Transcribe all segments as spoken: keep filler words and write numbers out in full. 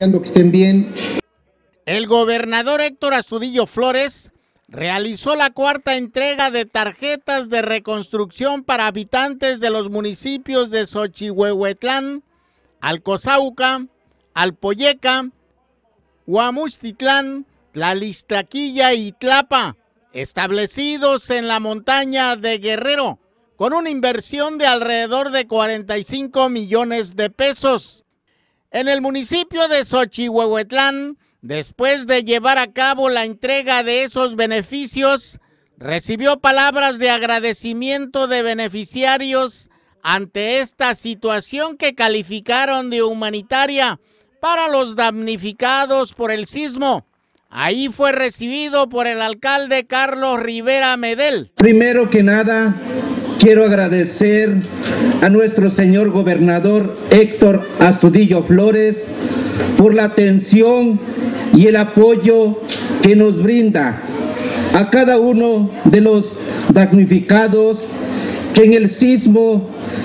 Que estén bien. El gobernador Héctor Astudillo Flores realizó la cuarta entrega de tarjetas de reconstrucción para habitantes de los municipios de Xochihuehuetlán, Alcozauca, Alpoyeca, Huamustitlán, Tlalistaquilla y Tlapa, establecidos en la montaña de Guerrero, con una inversión de alrededor de cuarenta y cinco millones de pesos. En el municipio de Xochihuehuetlán, después de llevar a cabo la entrega de esos beneficios, recibió palabras de agradecimiento de beneficiarios ante esta situación que calificaron de humanitaria para los damnificados por el sismo. Ahí fue recibido por el alcalde Carlos Rivera Medel. Primero que nada, quiero agradecer a nuestro señor gobernador Héctor Astudillo Flores por la atención y el apoyo que nos brinda a cada uno de los damnificados que en el sismo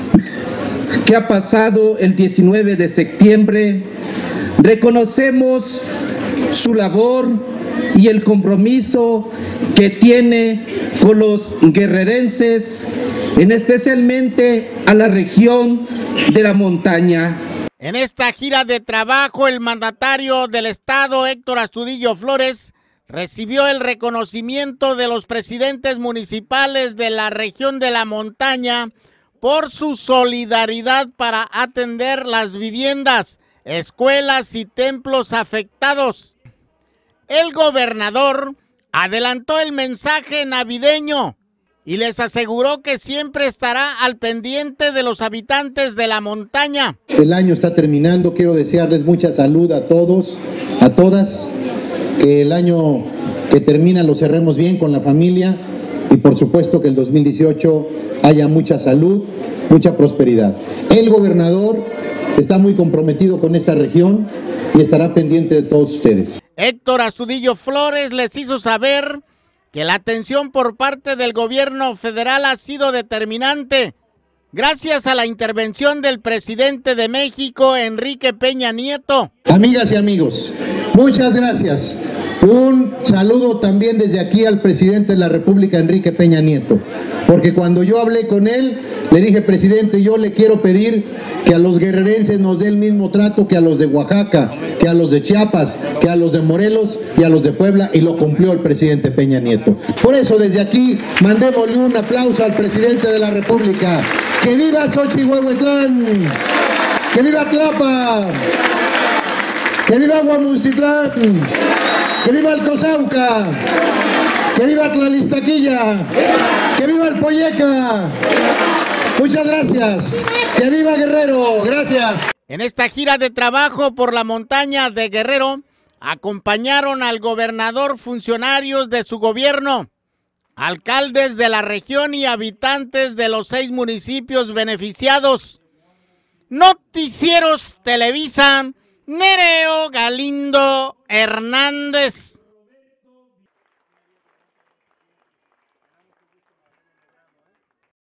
que ha pasado el diecinueve de septiembre. Reconocemos su labor y el compromiso que tiene con los guerrerenses, en especialmente a la región de la montaña. En esta gira de trabajo, el mandatario del estado, Héctor Astudillo Flores, recibió el reconocimiento de los presidentes municipales de la región de la montaña por su solidaridad para atender las viviendas, escuelas y templos afectados. El gobernador adelantó el mensaje navideño y les aseguró que siempre estará al pendiente de los habitantes de la montaña. El año está terminando, quiero desearles mucha salud a todos, a todas, que el año que termina lo cerremos bien con la familia y por supuesto que el dos mil dieciocho haya mucha salud, mucha prosperidad. El gobernador está muy comprometido con esta región y estará pendiente de todos ustedes. Héctor Astudillo Flores les hizo saber que la atención por parte del gobierno federal ha sido determinante, gracias a la intervención del presidente de México, Enrique Peña Nieto. Amigas y amigos, muchas gracias. Un saludo también desde aquí al presidente de la República, Enrique Peña Nieto, porque cuando yo hablé con él, le dije, presidente, yo le quiero pedir que a los guerrerenses nos dé el mismo trato que a los de Oaxaca, que a los de Chiapas, que a los de Morelos y a los de Puebla, y lo cumplió el presidente Peña Nieto. Por eso desde aquí mandémosle un aplauso al presidente de la República. ¡Que viva Xochihuehuetlán! ¡Que viva Tlapa! ¡Que viva Huamustitlán! ¡Que viva Alcozauca! ¡Que viva Tlalistaquilla! ¡Que viva Alpoyeca! Muchas gracias. ¡Que viva Guerrero! Gracias. En esta gira de trabajo por la montaña de Guerrero, acompañaron al gobernador funcionarios de su gobierno, alcaldes de la región y habitantes de los seis municipios beneficiados. Noticieros Televisa, Nereo Galindo Hernández.